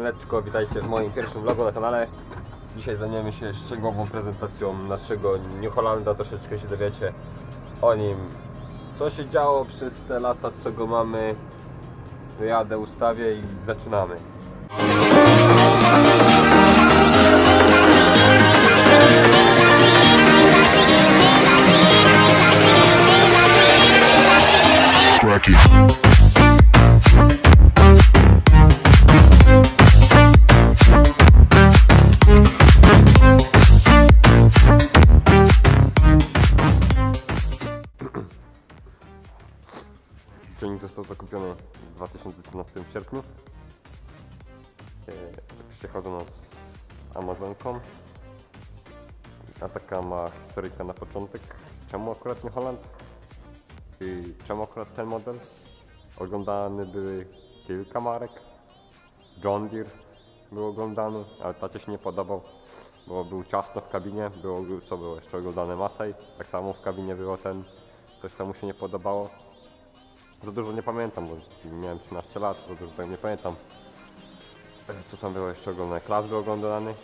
Siemaneczko, witajcie w moim pierwszym vlogu na kanale. Dzisiaj zajmiemy się szczegółową prezentacją naszego New Hollanda. Troszeczkę się dowiecie o nim, co się działo przez te lata, co go mamy. Wyjadę, ustawię i zaczynamy. Silnik został zakupiony w 2013 sierpniu. Przychodzono z Amazonką. A taka ma historyjka na początek. Czemu akurat New Holland? I czemu akurat ten model? Oglądane były kilka marek. John Deere był oglądany, ale tacie się nie podobał, bo był ciasno w kabinie. Było jeszcze oglądane Massey. Tak samo w kabinie było coś tam mu się nie podobało. Za dużo nie pamiętam, bo miałem 13 lat, za dużo tak nie pamiętam. Co tam było jeszcze oglądane? Klas był oglądany.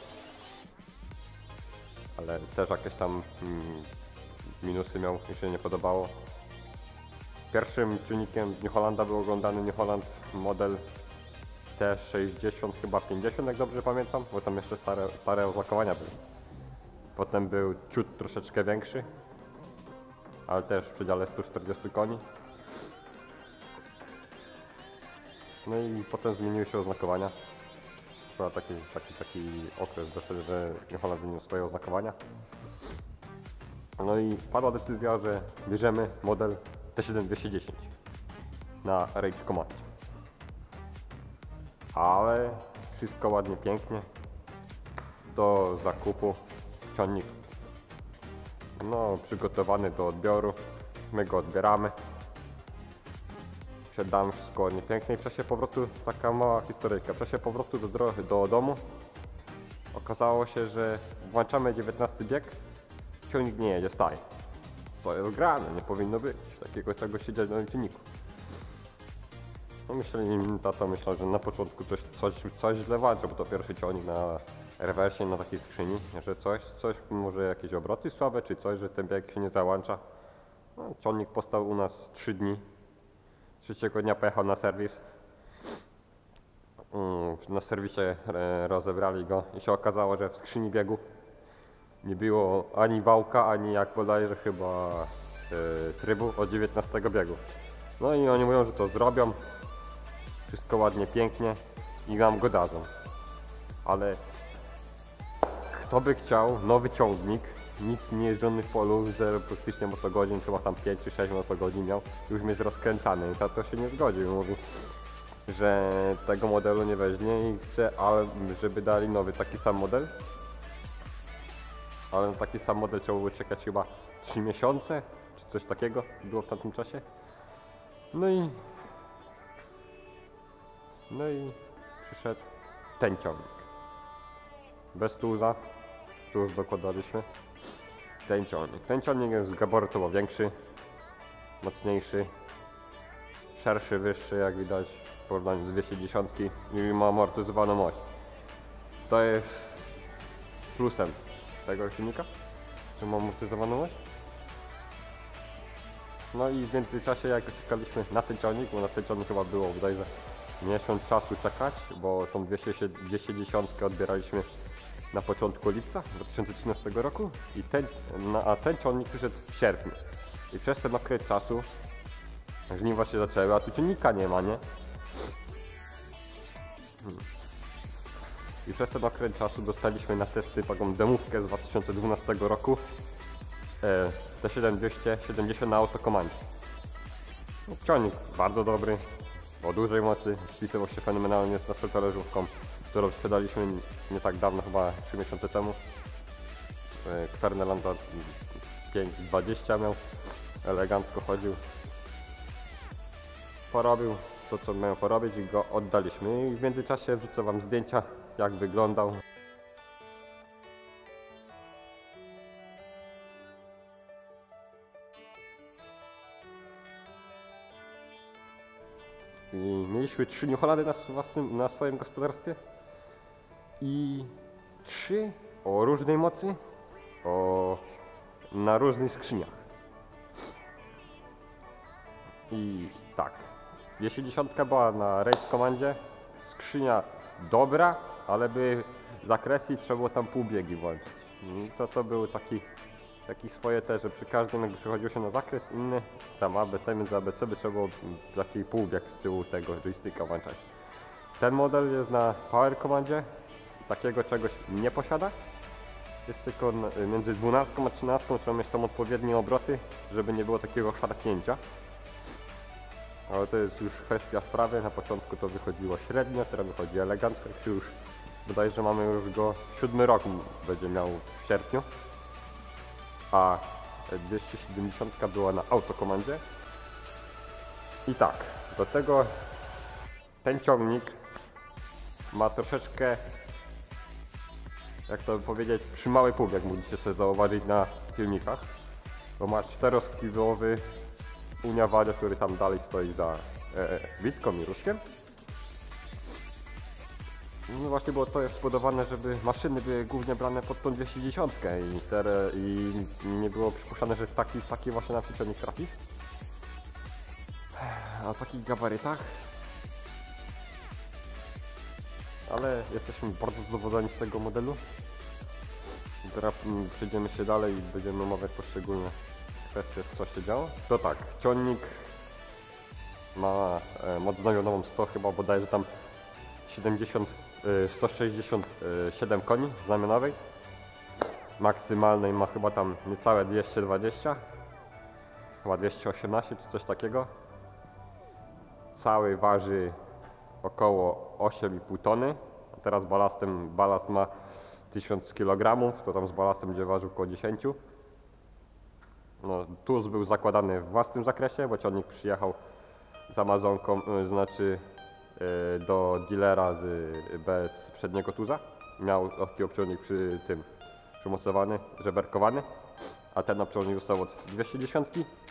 Ale też jakieś tam minusy miał, mi się nie podobało. Pierwszym czynnikiem New Hollanda był oglądany New Holland model T60, chyba 50, jak dobrze pamiętam, bo tam jeszcze stare oznakowania były. Potem był ciut troszeczkę większy, ale też w przedziale 140 koni. No i potem zmieniły się oznakowania. Był taki okres, że New Holland zmienił swoje oznakowania. No i padła decyzja, że bierzemy model T7210 na Rage Command. Ale wszystko ładnie, pięknie. Do zakupu ciągnik przygotowany do odbioru. My go odbieramy. Siadamy, wszystko ładnie, pięknie. I w czasie powrotu, taka mała historyjka, w czasie powrotu do domu okazało się, że włączamy 19 bieg, ciągnik nie jedzie, staje. Co jest grane, nie powinno być takiego czegoś się dziać na silniku. No tato myślał, że na początku coś źle włącza, bo to pierwszy ciągnik na rewersie, na takiej skrzyni, że coś może jakieś obroty słabe, czy coś, że ten bieg się nie załącza. No, ciągnik postał u nas 3 dni. Trzeciego dnia pojechał na serwis. Na serwisie rozebrali go i się okazało, że w skrzyni biegu nie było ani wałka, ani jak bodajże chyba trybu od 19 biegu. No i oni mówią, że to zrobią. Wszystko ładnie, pięknie i nam go dadzą. Ale kto by chciał nowy ciągnik, nic nie jeżdżony w polu, 0 praktycznie motogodzin, chyba tam 5 czy 6 motogodzin miał, już jest rozkręcany i tato się nie zgodził. Mówi, że tego modelu nie weźmie i chce, żeby dali nowy taki sam model. Ale na taki sam model trzeba było czekać chyba 3 miesiące, czy coś takiego było w tamtym czasie. No i przyszedł ten ciągnik. Bez tuza, tuz dokładaliśmy. Ten ciągnik jest gabarytowo większy, mocniejszy, szerszy, wyższy, jak widać w porównaniu z 210 i ma amortyzowaną oś. To jest plusem tego silnika, że ma amortyzowaną oś. No i w międzyczasie jak czekaliśmy na ten ciągnik, bo na ten ciągnik chyba było bodajże miesiąc czasu czekać, bo tą 210 odbieraliśmy na początku lipca 2013 roku a ten ciągnik przyszedł w sierpniu. I przez ten okres czasu żniwa się zaczęły, a tu ciągnika nie ma, nie? I przez ten okres czasu dostaliśmy na testy taką demówkę z 2012 roku T7270 na autokomandzie. Ciągnik bardzo dobry, o dużej mocy, spisywał się fenomenalnie z naszą talerzówką, którą sprzedaliśmy nie tak dawno, chyba 3 miesiące temu. Kwerneland 520 miał, elegancko chodził. Porobił to, co miał porobić i go oddaliśmy. I w międzyczasie wrzucę wam zdjęcia, jak wyglądał. I mieliśmy 3 New Hollandy na swoim gospodarstwie. i 3 o różnej mocy, na różnych skrzyniach. I tak, 210 była na Race Commandzie, skrzynia dobra, ale by zakresy trzeba było tam pół biegi włączyć. I to był taki swoje też, że przy każdym jak przechodziło się na zakres inny, tam ABC, między ABC by trzeba było taki półbieg z tyłu tego joysticka włączać. Ten model jest na Power Commandzie, takiego czegoś nie posiada. Jest tylko między 12 a 13 trzeba mieć tam odpowiednie obroty, żeby nie było takiego szarpnięcia. Ale to jest już kwestia sprawy, na początku to wychodziło średnio, teraz wychodzi elegancko, już wydaje, że mamy już go 7 rok będzie miał w sierpniu. A 270 była na autokomandzie. I tak, do tego ten ciągnik ma troszeczkę, jak to powiedzieć, przymały pół, jak mogliście sobie zauważyć na filmikach. Bo ma 4-skillowy Unia Waria, który tam dalej stoi za Witką i Ruskiem. No właśnie, bo to jest spowodowane, żeby maszyny były głównie brane pod tą 210 i nie było przypuszczane, że taki właśnie na przyczepnik trafi. A o takich gabarytach. Ale jesteśmy bardzo zadowoleni z tego modelu. I teraz przejdziemy się dalej i będziemy omawiać poszczególne kwestie, co się działo. To tak, ciągnik ma moc znamionową 100 chyba bodajże tam 167 koni znamionowej. Maksymalnej ma chyba tam niecałe 220, chyba 218 czy coś takiego. Cały waży około 8,5 tony, a teraz balast ma 1000 kg, to tam z balastem będzie ważył około 10. No, tuz był zakładany w własnym zakresie, bo ciągnik przyjechał z Amazonką, znaczy do dealera bez przedniego tuza. Miał taki obciążnik przymocowany, żeberkowany, a ten obciążnik został od 210.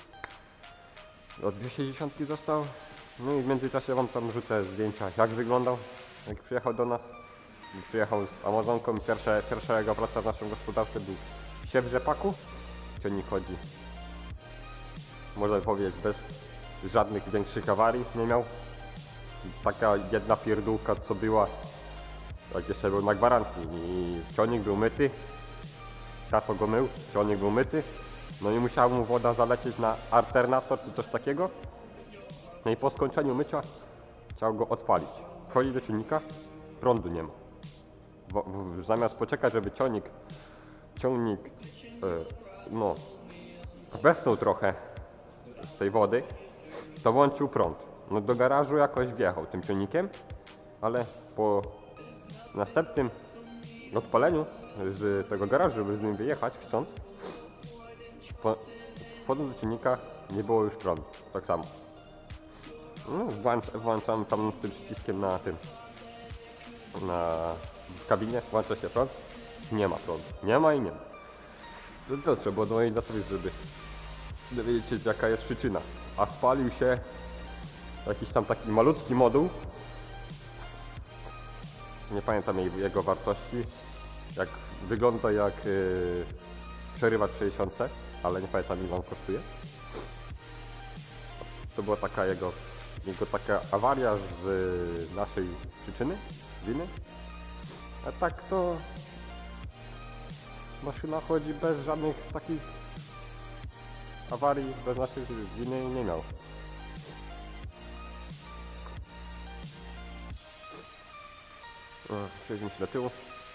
Od 210 został. No i w międzyczasie wam tam rzucę zdjęcia, jak wyglądał, jak przyjechał do nas. Przyjechał z Amazonką i pierwsza jego praca w naszym gospodarstwie był siew rzepaku. Ciągnik chodzi, można powiedzieć, bez żadnych większych awarii nie miał. Taka jedna pierdółka co była, jak jeszcze był na gwarancji i ciągnik był myty. Szafo go mył, ciągnik był myty. No i musiała mu woda zalecieć na alternator czy coś takiego. No i po skończeniu mycia chciał go odpalić. Wchodzi do silnika, prądu nie ma. Zamiast poczekać, żeby ciągnik no, wesnął trochę z tej wody, to włączył prąd. No do garażu jakoś wjechał tym ciągnikiem, ale po następnym odpaleniu z tego garażu, żeby z nim wyjechać chcąc, wchodząc do silnika nie było już prądu, tak samo. No, włączam tam tym przyciskiem w kabinie, włącza się prąd, nie ma prądu, nie ma i nie ma. To trzeba było dzwonić na sobie, żeby dowiedzieć się, jaka jest przyczyna. A spalił się jakiś tam taki malutki moduł, nie pamiętam jego wartości, jak wygląda jak przerywacz 60, ale nie pamiętam ile on kosztuje. To była taka jego taka awaria z naszej przyczyny, winy. A tak to maszyna chodzi bez żadnych takich awarii, bez naszej winy nie miał. Przejdźmy się do tyłu.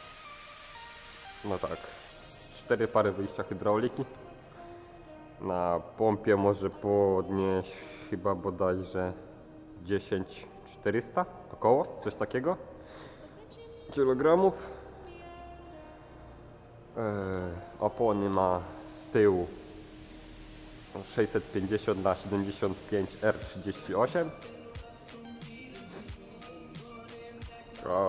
No tak, 4 pary wyjścia hydrauliki. Na pompie może podnieść chyba bodajże 10-400 około, coś takiego kilogramów. Opony ma z tyłu 650 na 75 R38, a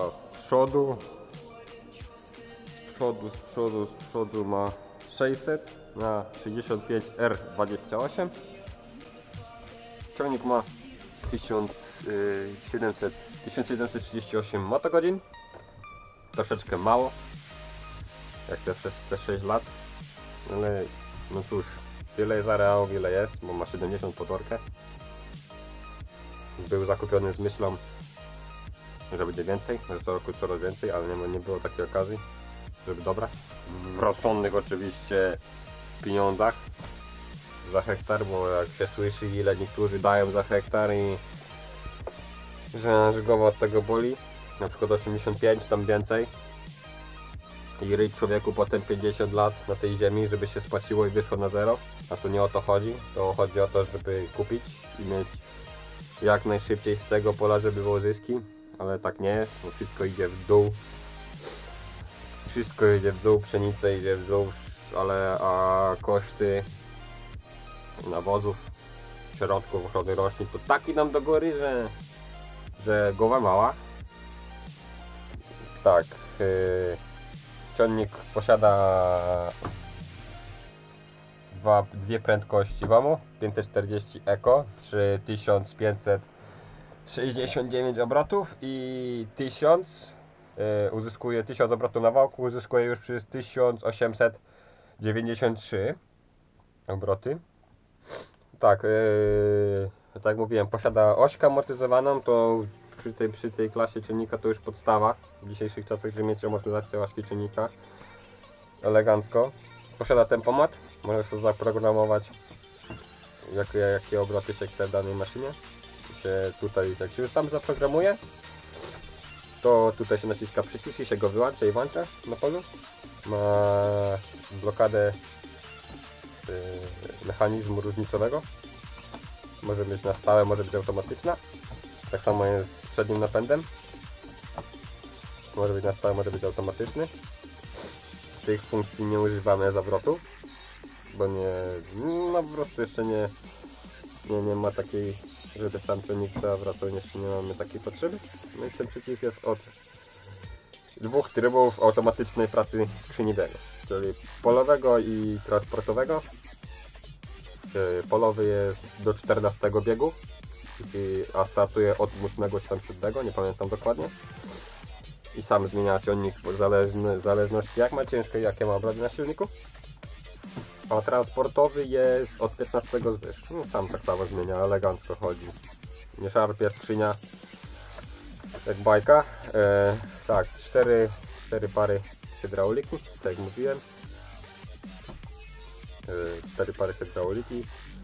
z przodu ma 600 na 65 R28. Ciągnik ma 1738 motogodzin. troszeczkę mało, jak te 6 lat, ale no cóż, tyle jest areału, ile jest, bo ma 70 pod orkę. Był zakupiony z myślą, że będzie więcej, że co roku coraz więcej, ale nie było takiej okazji, żeby dobrać. W rozsądnych oczywiście pieniądzach za hektar, bo jak się słyszy, ile niektórzy dają za hektar i że aż głowa od tego boli, na przykład 85, tam więcej, i ryć człowieku potem 50 lat na tej ziemi, żeby się spłaciło i wyszło na zero, a tu nie o to chodzi, to chodzi o to, żeby kupić i mieć jak najszybciej z tego pola, żeby było zyski, ale tak nie jest, bo wszystko idzie w dół, pszenica idzie w dół, a koszty nawozów, środków ochrony roślin to tak idą do góry, że głowa mała. Tak, ciągnik posiada dwie prędkości WOMU 540 Eco przy 1569 obrotów i 1000 uzyskuje 1000 obrotów na wałku, uzyskuje już przy 1893 obroty. Tak, tak jak mówiłem, posiada ośkę amortyzowaną, to przy tej klasie ciągnika to już podstawa w dzisiejszych czasach, żeby mieć amortyzację ośki ciągnika elegancko. Posiada tempomat, może sobie zaprogramować jakie obroty się chce w danej maszynie. Tutaj, jak się już tam zaprogramuje, to tutaj się naciska przycisk i się go wyłącza i włącza na polu. Ma blokadę mechanizmu różnicowego. Może być na stałe, może być automatyczna. Tak samo jest z przednim napędem. Może być na stałe, może być automatyczny. Tych funkcji nie używamy zawrotu, bo no po prostu jeszcze nie ma takiej, żeby sam ciągnik zawracał, jeszcze nie mamy takiej potrzeby. No i ten przycisk jest od dwóch trybów automatycznej pracy skrzyni biegu, czyli polowego i transportowego. Polowy jest do 14 biegu, a startuje od 8 czy tam 7, nie pamiętam dokładnie. I sam zmienia ciągnik w zależności jak ma ciężko i jakie ma obroty na silniku. A transportowy jest od 15 zwyż. No, sam tak samo zmienia, elegancko chodzi. Nie szarpie skrzynia jak bajka. Tak, 4 pary hydrauliki, tak jak mówiłem. 4 pary hydrauliki.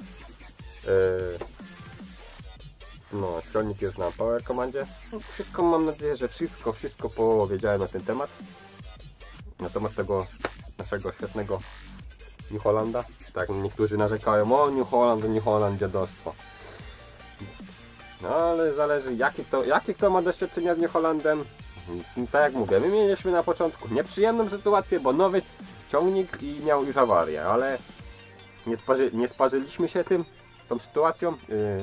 No, silnik jest na power komandzie. No, wszystko, mam nadzieję, że wszystko powiedziałem na ten temat. Na temat tego naszego świetnego New Hollanda. Tak, niektórzy narzekają, o New Holland, dziadostwo. No ale zależy jakie kto ma doświadczenia z New Hollandem. Tak jak mówię, my mieliśmy na początku nieprzyjemną sytuację, bo nowy ciągnik i miał już awarię, ale nie sparzyliśmy się tą sytuacją.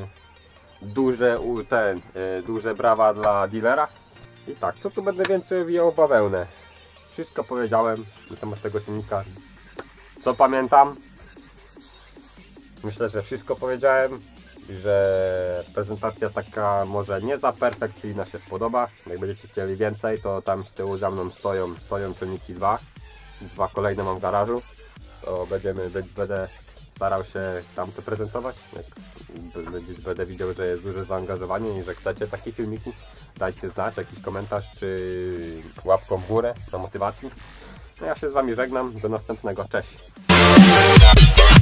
Duże brawa dla dealera. I tak, co tu będę więcej owijał bawełnę? Wszystko powiedziałem na temat tego ciągnika, co pamiętam. Myślę, że wszystko powiedziałem, że prezentacja taka może nie za perfekcyjna się spodoba. Jak będziecie chcieli więcej, to tam z tyłu za mną stoją ciągniki dwa kolejne mam w garażu. To będę starał się tam to prezentować. Jak będę widział, że jest duże zaangażowanie i że chcecie takie filmiki, dajcie znać, jakiś komentarz czy łapką w górę do motywacji. No ja się z wami żegnam, do następnego, cześć!